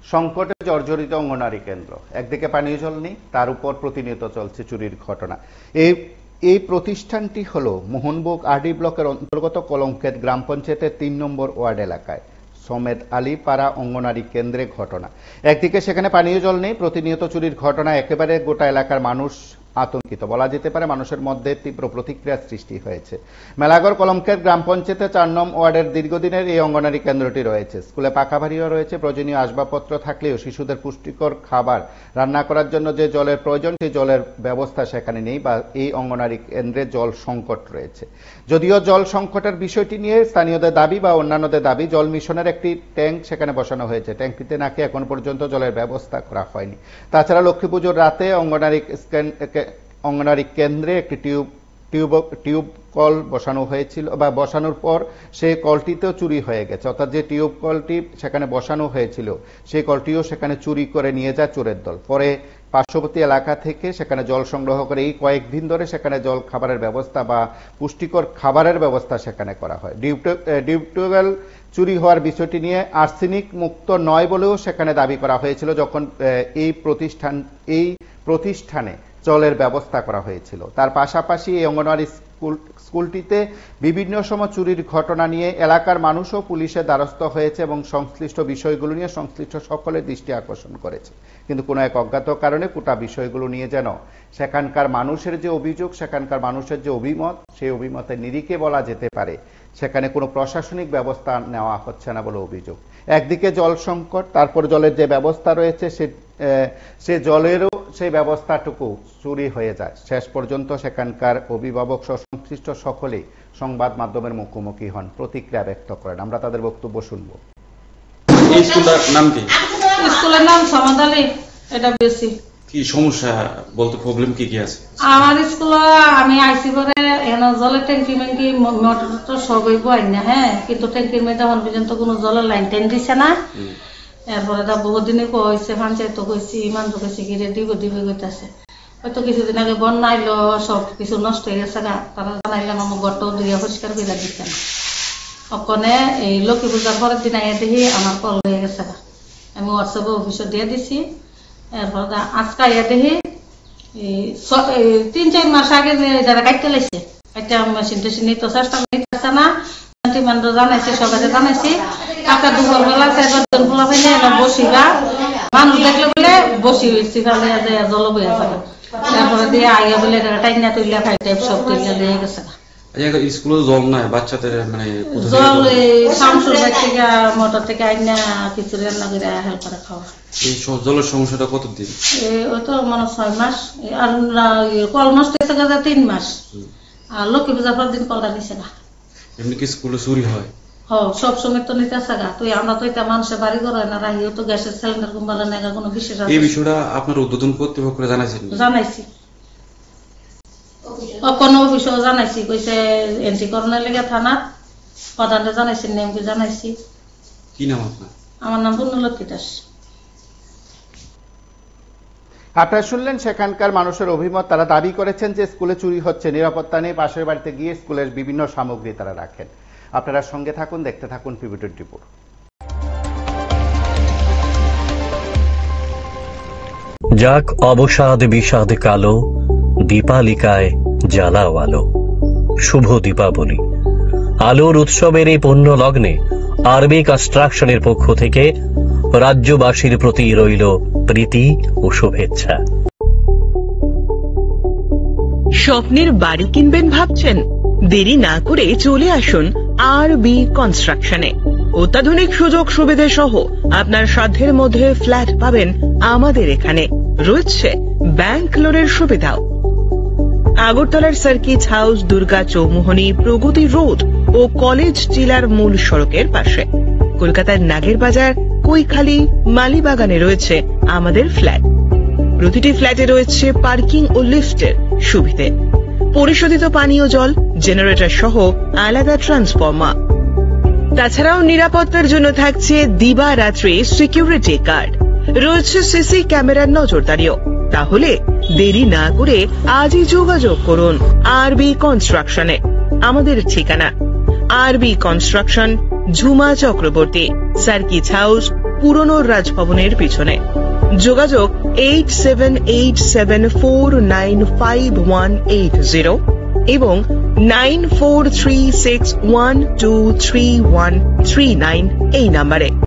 সংকটে জর্জরিত অঙ্গনারী কেন্দ্র, একদিকে পানীয় জল নেই, তার উপর প্রতিনিয়ত চলছে চুরির ঘটনা। এই প্রতিষ্ঠানটি হলো মোহনবুক আরডি ব্লকের অন্তর্গত কলমক্ষেত গ্রাম পঞ্চায়েতের ৩ নম্বর ওয়ার্ড এলাকায় সমেত আলী পাড়া অঙ্গনারী কেন্দ্রে ঘটনা। একদিকে সেখানে পানীয় জল নেই, প্রতিনিয়ত চুরির ঘটনা, একেবারে গোটা এলাকার মানুষ আতঙ্কিত, বলা যেতে পারে মানুষের মধ্যে তীব্র প্রতিক্রিয়ার সৃষ্টি হয়েছে। মেলাগড় কলমক্ষেত গ্রাম পঞ্চায়েতের ৪ নং ওয়ার্ডের দীর্ঘদিনের এই অঙ্গনারী কেন্দ্রটি রয়েছে। স্কুলে পাকা বাড়িও রয়েছে, প্রয়োজনীয় আসবাবপত্র থাকলেও শিশুদের পুষ্টিকর খাবার রান্না করার জন্য যে জলের প্রয়োজন সেই জলের ব্যবস্থা সেখানে নেই, বা এই অঙ্গনারী কেন্দ্রে জল সংকট রয়েছে। যদিও জল সংকটের বিষয়টি নিয়ে স্থানীয়দের দাবি বা অন্যান্যদের দাবি, জল মিশনের একটি ট্যাঙ্ক সেখানে বসানো হয়েছে, ট্যাঙ্কটিতে নাকি এখন পর্যন্ত জলের ব্যবস্থা করা হয়নি। তাছাড়া লক্ষ্মী পুজোর রাতে অঙ্গনারী কেন্দ্রে একটি টিউব কল বসানো হয়েছিল, বা বসানোর পর সেই কলটিতেও চুরি হয়ে গেছে, অর্থাৎ যে টিউব কলটি সেখানে বসানো হয়েছিল সেই কলটিও সেখানে চুরি করে নিয়ে যায় চোরের দল। পরে পার্শ্ববর্তী এলাকা থেকে সেখানে জল সংগ্রহ করে এই কয়েকদিন ধরে সেখানে জল খাবারের ব্যবস্থা বা পুষ্টিকর খাবারের ব্যবস্থা সেখানে করা হয়। টিউবওয়েল চুরি হওয়ার বিষয়টি নিয়ে আর্সেনিক মুক্ত নয় বলেও সেখানে দাবি করা হয়েছিল যখন এই প্রতিষ্ঠানে জলের ব্যবস্থা করা হয়েছিল। তার পাশাপাশি এই অঙ্গনওয়াড়ি স্কুলটিতে বিভিন্ন সময় চুরির ঘটনা নিয়ে এলাকার মানুষও পুলিশের দ্বারস্থ হয়েছে এবং সংশ্লিষ্ট বিষয়গুলো নিয়ে সংশ্লিষ্ট সকলের দৃষ্টি আকর্ষণ করেছে। কিন্তু কোনো এক অজ্ঞাত কারণে গোটা বিষয়গুলো নিয়ে যেন সেখানকার মানুষের যে অভিযোগ, সেখানকার মানুষের যে অভিমত, সেই অভিমতের নিরিখে বলা যেতে পারে সেখানে কোনো প্রশাসনিক ব্যবস্থা নেওয়া হচ্ছে না বলে অভিযোগ। একদিকে জল সংকট, তারপর জলের যে ব্যবস্থা রয়েছে সে জলেরও সেই ব্যবস্থাটুকু চুরি হয়ে যায়। শেষ পর্যন্ত সেখানকার অভিভাবক সহ সংশ্লিষ্ট সকলেই সংবাদ মাধ্যমের মুখোমুখি হন, প্রতিক্রিয়া ব্যক্ত করেন। আমরা তাদের বক্তব্য শুনবো। এই স্কুলের নাম কি? স্কুলের নাম সমাদালি। এটা বেশি কি সমস্যা বলতে, প্রবলেম কি কি আছে? আমার স্কুলে আমি আইসি পরে জলের ট্যাঙ্কি ম্যাঙ্কি মোটর তো সবই বই না, হ্যাঁ, কিন্তু ট্যাঙ্কির মধ্যে এখন পর্যন্ত কোনো জলের লাইন টাইন দিছে না। এরপরে তা বহুত দিনে কইছে, পঞ্চায়েত কইছি, ইমান তো কইছি কি দিব কইতাছে। হয়তো কিছুদিন আগে বন্যা আইলো, সব কিছু নষ্ট হয়ে গেছে গা, তারা জানাইলাম আমার ঘরটাও দুইয়া পরিষ্কার করে দিচ্ছেন। ওখানে এই লক্ষ্মী পূজার পরের দিন আইয়া দেখি আমার কল হয়ে গেছে গা, আমি হোয়াটসঅ্যাপে অফিসে দিয়ে দিছি। এরপর আজকে আইয়া দেখি ৩-৪ মাস আগে যারা কাটতে লাইছে, কাটতে মেশিন টেশিন নিতে চেষ্টা করতেছে না, জানাইছি, সবাই জানাইছি। কাকা দুপুর বেলা 4-5 জন ফেলে বসিবা, মানুষ দেখলে বলে বসি হয়েছি, ফেলে জল বইয়া যাবে। তারপরে দিয়ে আইয়া বলে টাইনা তুইলা খাই টাইপ সব তুইলা দিয়ে গেছে। স্কুলে জল নাই বাচ্চাদের, মানে জল শামসুর বাড়ি থেকে মোটর থেকে আইনা কিছু রান্না করে হেল্প করে খাওয়া। এই জলের সমস্যাটা কতদিন? ওই তো মানে 6 মাস, আর কল নষ্ট হয়েছে 3 মাস। আর লক্ষ্মী পূজার পর দিন কলটা নিছে না। এমনি কি স্কুলে চুরি হয়? সব সময় তো নিতে আসা গা, তুই আমরা তো এটা মানুষের বাড়ি ঘর হয় না, রাহিও তো গ্যাসের সিলিন্ডার কুম্বালে না, কোনো বিশেষ। এই বিষয়টা আপনার উদ্বোধন কর্তৃপক্ষকে জানাইছেন? জানাইছি, কোনো অফিসও জানাইছি, কইছে এন্ট্রি করানোর লেগে থানার প্রধানটা জানাইছি, নেমকে জানাইছি। কি নাম আপনার? আমার নাম পূর্ণলক্ষ্মী দাস। আপনারা শুনলেন সেখানকার মানুষের অভিমত। তারা দাবি করেছেন যে স্কুলে চুরি হচ্ছে, নিরাপত্তা নেই, পাশের বাড়িতে গিয়ে স্কুলের বিভিন্ন সামগ্রী তারা রাখেন। আপনারা সঙ্গে থাকুন, দেখতে থাকুন PB24। যাক অবসাদ বিষাদ কালো, দীপালিকায় জ্বালাও আলো। শুভ দীপাবলি। আলোর উৎসবের এই পুণ্য লগ্নে আরবি কনস্ট্রাকশনের পক্ষ থেকে রাজ্যবাসীর প্রতি রইল প্রীতি ও শুভেচ্ছা। স্বপ্নের বাড়ি কিনবেন ভাবছেন? দেরি না করে চলে আসুন আরবি কনস্ট্রাকশনে। অত্যাধুনিক সুযোগ সুবিধা সহ আপনার সাধ্যের মধ্যে ফ্ল্যাট পাবেন আমাদের এখানে। রয়েছে ব্যাংক লোনের সুবিধাও। আগরতলার সার্কিট হাউস, দুর্গা চৌমুহনী, প্রগতি রোড ও কলেজ টিলার মূল সড়কের পাশে। কলকাতার নাগের বাজার, কৈখালি, মালিবাগানে রয়েছে আমাদের ফ্ল্যাট। প্রতিটি ফ্ল্যাটে রয়েছে পার্কিং ও লিফটের সুবিধে, পরিশোধিত পানীয় জল, জেনারেটর সহ আলাদা ট্রান্সফরমার। তাছাড়াও নিরাপত্তার জন্য থাকছে দিবারাত্রি সিকিউরিটি গার্ড, রয়েছে সিসি ক্যামেরার নজরদারিও। তাহলে দেরি না করে আজই যোগাযোগ করুন আরবি কনস্ট্রাকশনে। আমাদের ঠিকানা RB construction, Jhuma Chakraborty, circuit house, পুরনো রাজভবনের পিছনে। যোগাযোগ 8787495180 এবং 9436123139 এই নম্বরে।